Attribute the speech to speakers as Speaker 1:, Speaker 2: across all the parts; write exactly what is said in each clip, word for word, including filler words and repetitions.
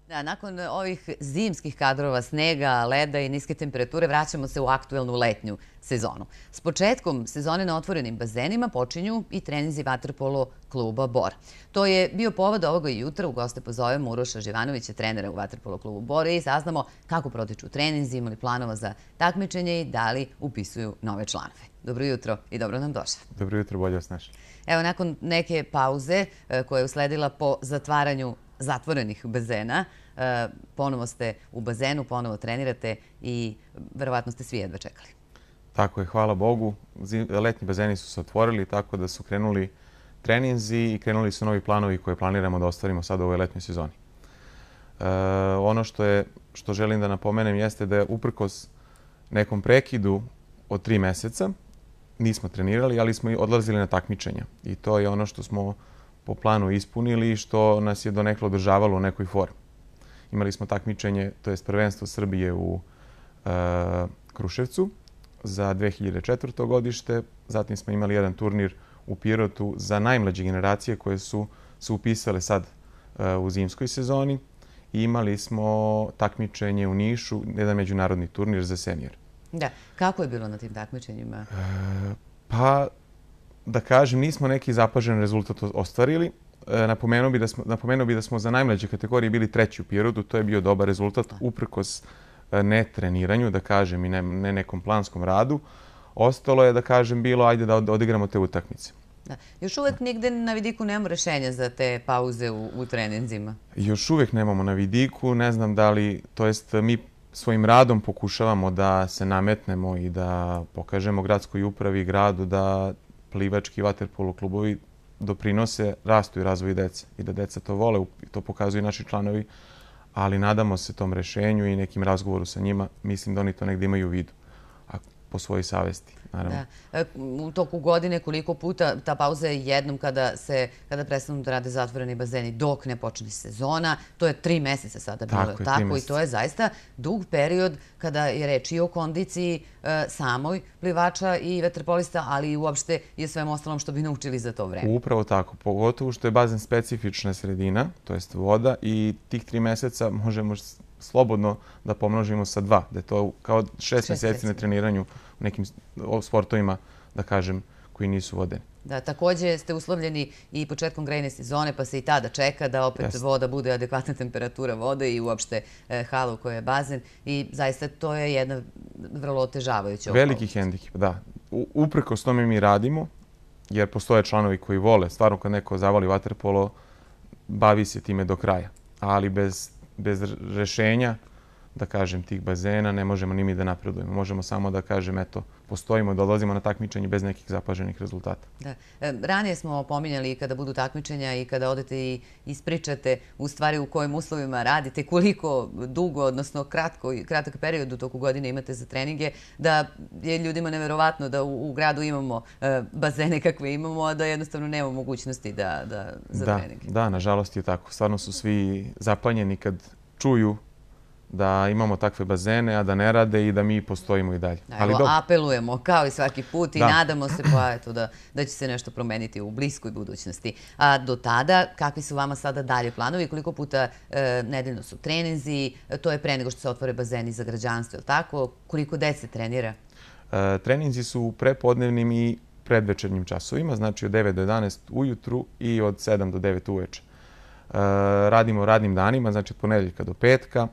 Speaker 1: Da, nakon ovih zimskih kadrova snega, leda i niske temperature vraćamo se u aktuelnu letnju sezonu. S početkom sezone na otvorenim bazenima počinju i treninzi vaterpolo kluba Bor. To je bio povod ovoga jutra. U goste pozovemo Uroša Živanovića, trenera u vaterpolo klubu Bor, i saznamo kako protiču treninzi, imali planova za takmičenje i da li upisuju nove članove. Dobro jutro i dobro nam došli.
Speaker 2: Dobro jutro, bolje vas našli.
Speaker 1: Evo, nakon neke pauze koja je usledila po zatvaranju zatvorenih bazena, ponovo ste u bazenu, ponovo trenirate i verovatno ste svi jedva čekali.
Speaker 2: Tako je, hvala Bogu. Letnji bazeni su se otvorili, tako da su krenuli treninzi i krenuli su novi planovi koje planiramo da ostvarimo sad u ovoj letnjoj sezoni. Ono što je, što želim da napomenem jeste da je uprkos nekom prekidu od tri meseca nismo trenirali, ali smo i odlazili na takmičenja. I to je ono što smo po planu ispunili i što nas je donekle održavalo u nekoj formi. Imali smo takmičenje, to je prvenstvo Srbije u e, Kruševcu za dve hiljade četvrto godište. Zatim smo imali jedan turnir u Pirotu za najmlađe generacije koje su se upisale sad e, u zimskoj sezoni. I imali smo takmičenje u Nišu, jedan međunarodni turnir za senior.
Speaker 1: Da, kako je bilo na tim takmičenjima?
Speaker 2: E, pa, da kažem, nismo neki zapažen rezultat ostvarili. Napomenuo bi, da smo, napomenuo bi da smo za najmlađe kategorije bili treći u Pirotu. To je bio dobar rezultat uprkos ne treniranju, da kažem, i ne, ne nekom planskom radu. Ostalo je, da kažem, bilo ajde da odigramo te utakmice.
Speaker 1: Da. Još uvek nigde na vidiku nemamo rešenja za te pauze u, u treninzima?
Speaker 2: Još uvek nemamo na vidiku. Ne znam da li, to jest mi svojim radom pokušavamo da se nametnemo i da pokažemo gradskoj upravi i gradu da plivački i vaterpolo klubovi doprinose rastu i razvoju dece i da deca to vole, to pokazuju naši članovi, ali nadamo se tom rešenju i nekim razgovoru sa njima. Mislim da oni to negdje imaju u vidu, a po svojoj savesti, naravno.
Speaker 1: Da. U toku godine koliko puta ta pauza je jednom kada se kada prestanu da rade zatvoreni bazeni dok ne počne sezona. To je tri meseca sada bilo.
Speaker 2: Tako je,
Speaker 1: tako i to je zaista dug period kada je reč i o kondiciji e, samoj plivača i vaterpolista, ali i uopšte i o svem ostalom što bi naučili za to vreme.
Speaker 2: Upravo tako. Pogotovo što je bazen specifična sredina, to jest voda, i tih tri meseca možemo slobodno da pomnožimo sa dva. Da je to kao šest mjeseci na treniranju u nekim sportovima, da kažem, koji nisu vodeni.
Speaker 1: Da, također ste uslovljeni i početkom grejne sezone, pa se i tada čeka da opet
Speaker 2: Jeste.
Speaker 1: voda bude adekvatna temperatura vode i uopšte e, hala u kojoj je bazen. I zaista to je jedna vrlo otežavajuća okolnost.
Speaker 2: Veliki hendikep, da. U- Uprkos tome mi radimo, jer postoje članovi koji vole. Stvarno, kad neko zavoli vaterpolo, bavi se time do kraja. Ali bez, bez rešenja, da kažem, tih bazena, ne možemo ni mi da napredujemo. Možemo samo da kažem, eto, postojimo, da odlazimo na takmičenje bez nekih zapaženih rezultata.
Speaker 1: Da. E, ranije smo pominjali kada budu takmičenja i kada odete i ispričate u stvari u kojim uslovima radite, koliko dugo, odnosno kratko, kratak period u toku godine imate za treninge, da je ljudima neverovatno da u, u gradu imamo e, bazene kakve imamo, a da jednostavno nemamo mogućnosti da, da, za
Speaker 2: Da,
Speaker 1: treninge.
Speaker 2: da, nažalost je tako. Stvarno su svi zapanjeni kad čuju da imamo takve bazene, a da ne rade i da mi postojimo i dalje.
Speaker 1: Da,
Speaker 2: Ali
Speaker 1: evo,
Speaker 2: dobro.
Speaker 1: apelujemo kao i svaki put i
Speaker 2: Da.
Speaker 1: nadamo se pa, eto, da, da će se nešto promeniti u bliskoj budućnosti. A do tada, kakvi su vama sada dalje planovi? Koliko puta e, nedeljno su treninzi? E, To je pre nego što se otvore bazeni za građanstvo, je li tako? Koliko dece trenira?
Speaker 2: E, treninzi su u prepodnevnim i predvečernjim časovima, znači od devet do jedanaest ujutru i od sedam do devet uveče. E, radimo radnim danima, znači od ponedeljka do petka,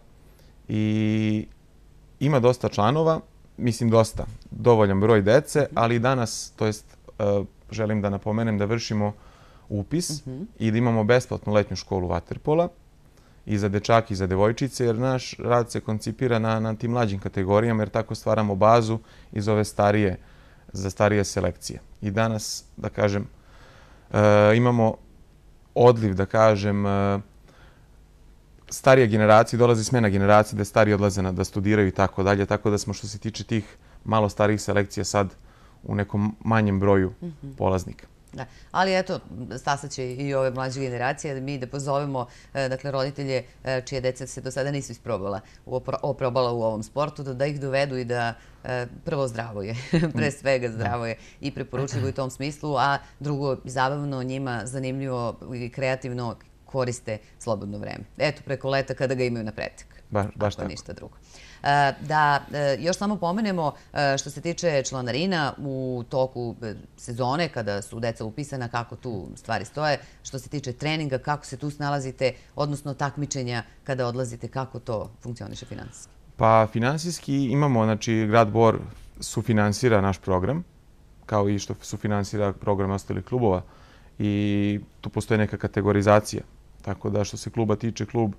Speaker 2: i ima dosta članova, mislim dosta, dovoljan broj dece, ali danas, to jest e, želim da napomenem da vršimo upis i da imamo besplatnu letnju školu vaterpola i za dečake i za devojčice, jer naš rad se koncipira na, na tim mlađim kategorijama, jer tako stvaramo bazu iz ove starije, za starije selekcije. I danas, da kažem, e, imamo odliv, da kažem, e, starije generacije, dolazi smena generacije da stari odlaze na, da studiraju i tako dalje, tako da smo što se tiče tih malo starijih selekcija sad u nekom manjem broju polaznika.
Speaker 1: Da. Ali eto, stasat će i ove mlađe generacije, mi da pozovemo e, dakle, roditelje e, čije deca se do sada nisu isprobala, opro- oprobala u ovom sportu, da, da ih dovedu i da e, prvo zdravo je, pre svega zdravo je i preporučljivo u tom smislu, a drugo, zabavno, njima zanimljivo i kreativno, koriste slobodno vreme. Eto, preko leta kada ga imaju na pretek.
Speaker 2: Baš, baš
Speaker 1: ako
Speaker 2: tako.
Speaker 1: ništa drugo. Da još samo pomenemo što se tiče članarina u toku sezone, kada su deca upisana, kako tu stvari stoje. Što se tiče treninga, kako se tu snalazite, odnosno takmičenja kada odlazite, kako to funkcioniše finansijski?
Speaker 2: Pa finansijski imamo, znači grad Bor sufinansira naš program, kao i što sufinansira program ostalih klubova i tu postoji neka kategorizacija. Tako da što se kluba tiče, klub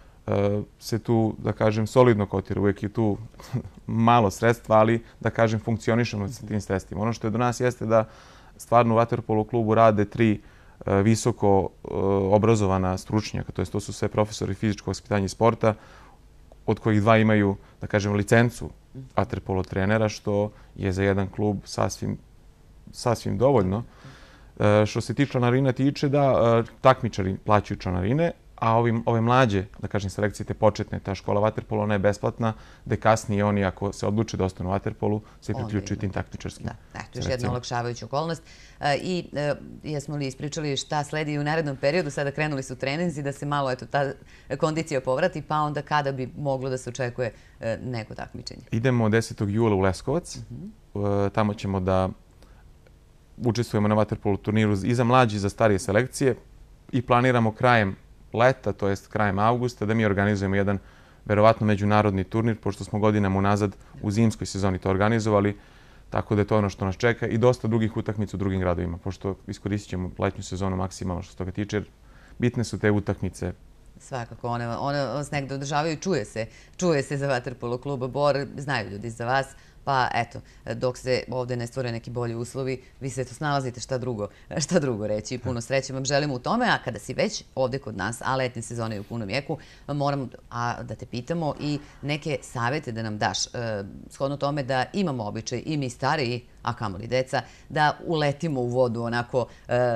Speaker 2: se tu, da kažem, solidno kotira. Uvijek je tu malo sredstva, ali, da kažem, funkcionišemo sa tim sredstvima. Ono što je do nas jeste da stvarno u vaterpolo klubu rade tri visoko obrazovana stručnjaka, to jest to su sve profesori fizičkog vaspitanja i sporta, od kojih dva imaju, da kažem, licencu vaterpolo trenera, što je za jedan klub sasvim, sasvim dovoljno. Što se ti članarina tiče, da takmičari plaćaju članarine, a ovim, ove mlađe, da kažem, selekcije te početne, ta škola vaterpolo, ona je besplatna, gde kasnije oni, ako se odluče da ostanu u vaterpolu, se priključuju tim takmičarskim selekcijama.
Speaker 1: Da, još jedna olakšavajuća okolnost. I jesmo li ispričali šta sledi u narednom periodu? Sada krenuli su treninzi, da se malo ta kondicija povrati, pa onda kada bi moglo da se očekuje neko takmičenje? Idemo
Speaker 2: desetog jula u Leskovac. Tamo ćemo da učestvujemo na vaterpolo turniru i za mlađe i za starije selekcije i planiramo krajem leta, to jest krajem avgusta, da mi organizujemo jedan verovatno međunarodni turnir, pošto smo godinama unazad u zimskoj sezoni to organizovali, tako da je to ono što nas čeka i dosta drugih utakmica u drugim gradovima, pošto iskoristit ćemo letnju sezonu maksimalno što se toga tiče, jer bitne su te utakmice.
Speaker 1: Svakako, one vas negde održavaju i čuje se, čuje se za vaterpolo kluba Bor, znaju ljudi za vas. Pa eto, dok se ovde ne stvore neki bolji uslovi, vi se to snalazite šta drugo, šta drugo reći. Puno sreće vam želimo u tome, a kada si već ovde kod nas, a letnje sezone je u punom jeku, moram da te pitamo i neke savete da nam daš. Shodno tome da imamo običaj i mi stariji, a kamoli deca, da uletimo u vodu onako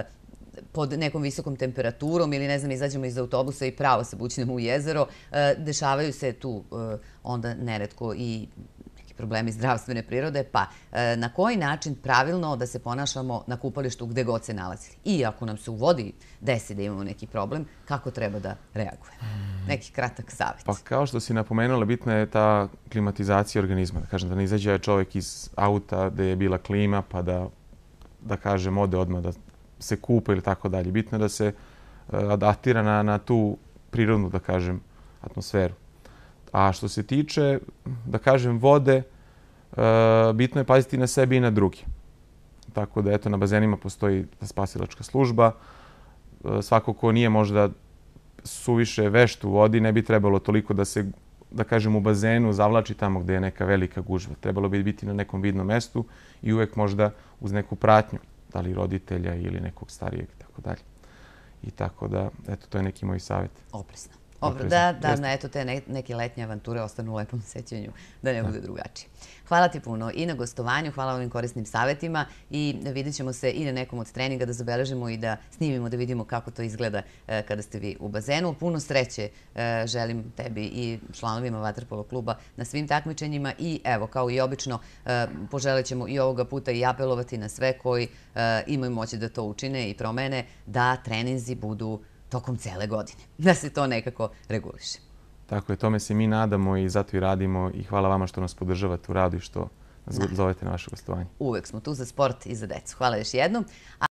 Speaker 1: pod nekom visokom temperaturom ili, ne znam, izađemo iz autobusa i pravo se bućnemo u jezero. Dešavaju se tu onda neretko i problemi zdravstvene prirode, pa na koji način pravilno da se ponašamo na kupalištu gde god se nalazili? I ako nam se u vodi desi da imamo neki problem, kako treba da reagujemo? Neki kratak savjet.
Speaker 2: Pa kao što si napomenula, bitna je ta klimatizacija organizma. Da kažem, da ne izađe čovjek iz auta gde je bila klima, pa da, da kažem, ode odmah da se kupa ili tako dalje. Bitno je da se adaptira na, na tu prirodnu, da kažem, atmosferu. A što se tiče, da kažem, vode, bitno je paziti na sebi i na drugi. Tako da, eto, na bazenima postoji spasilačka služba. Svako ko nije možda suviše vešt u vodi, ne bi trebalo toliko da se, da kažem, u bazenu zavlači tamo gde je neka velika gužva. Trebalo bi biti na nekom vidnom mestu i uvek možda uz neku pratnju, da li roditelja ili nekog starijeg i tako dalje. I tako da, eto, to je neki moj savjet.
Speaker 1: Opresno. Da, da, eto, te neke letnje avanture ostanu u lepom sećanju, da ne bude drugačije. Hvala ti puno i na gostovanju, hvala ovim korisnim savjetima i vidjet ćemo se i na nekom od treninga da zabeležimo i da snimimo, da vidimo kako to izgleda kada ste vi u bazenu. Puno sreće želim tebi i članovima vaterpolo kluba na svim takmičenjima i evo, kao i obično, poželit ćemo i ovoga puta i apelovati na sve koji imaju moći da to učine i promene, da treninzi budu tokom cele godine, da se to nekako reguliše.
Speaker 2: Tako je, tome se mi nadamo i zato i radimo i hvala vama što nas podržavate u radu i što nas zovete na vaše gostovanje.
Speaker 1: Uvek smo tu za sport i za decu. Hvala još jednom.